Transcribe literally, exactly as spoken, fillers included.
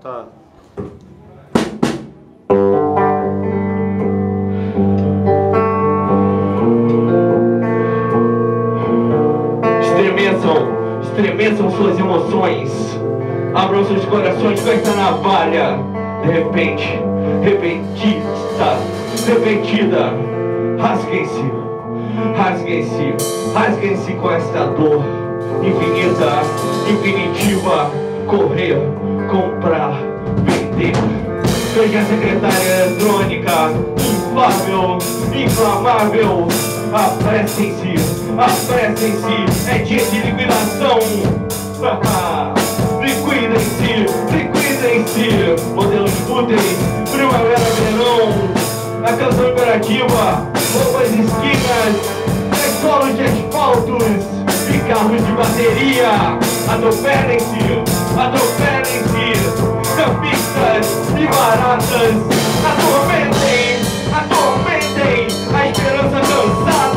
Tá. Estremeçam, estremeçam suas emoções. Abram seus corações com esta navalha. De repente, repentista, repentida. Rasguem-se, rasguem-se, rasguem-se com esta dor infinita, infinitiva. Correr, comprar, vender. Veja a secretária eletrônica, inflável, inflamável. Apressem-se, apressem-se, é dia de liquidação. Liquidem-se, liquidem-se. Modelos fúteis, primavera, verão. A canção imperativa, roupas esquinas, solos de asfaltos e carros de bateria. Atropelem-se, atropelem-se, campistas e baratas. Atormentem, atormentem a esperança cansada.